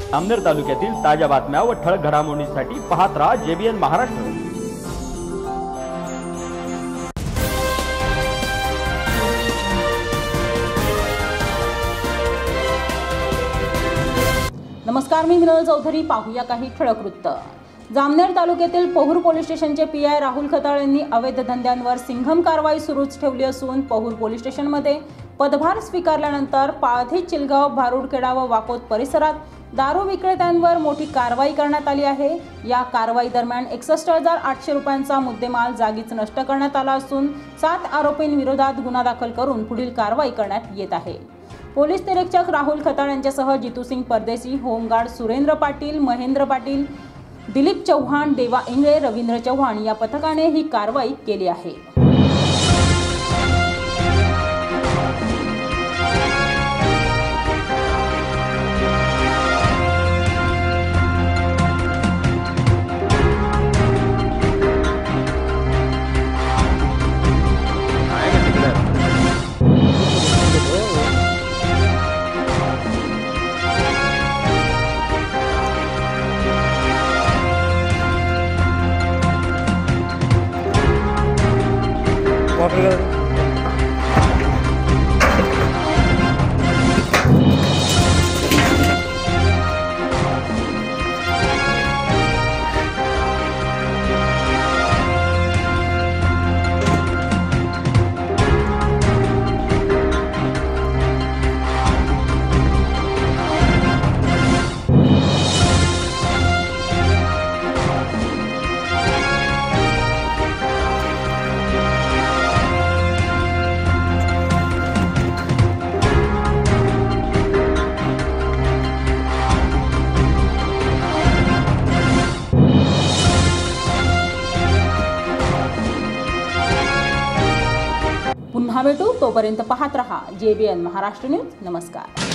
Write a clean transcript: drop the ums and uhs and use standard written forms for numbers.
जामनेर तालुक्यातील ताज्या बातम्या व ठळक घडामोडींसाठी पाहत राहा JBN महाराष्ट्र। नमस्कार, मी मिनल चौधरी। पाहूया काही ठळक वृत्त। जामनेर तालुक्यातील पोहूर पोलीस स्टेशनचे PI राहुल खताळ यांनी अवैध धंद्यांवर सिंघम कारवाई सुरूच ठेवली असून पोहूर पोलीस स्टेशनमध्ये पदभार स्वीकारल्यानंतर पाळधी, चिलगाव, भारुडखेडा व वाकोद परिसरात दारू विक्रेत्यांवर मोठी कारवाई करण्यात आली आहे। या कारवाई दरम्यान 61,800 रुपयांचा मुद्देमाल जागीच नष्ट करण्यात आला असून 7 आरोपींविरोधात गुन्हा दाखल करून पुढील कारवाई करण्यात येत आहे। पोलीस निरीक्षक राहुल खताळ यांच्यासह जितूसिंग परदेशी, होमगार्ड सुरेंद्र पाटील, महेंद्र पाटील, दिलीप चव्हाण, देवा इंगळे, रवींद्र चव्हाण या पथकाने ही कारवाई केली आहे। पुन्हा भेटू, तोपर्यंत पाहत रहा JBN महाराष्ट्र न्यूज। नमस्कार।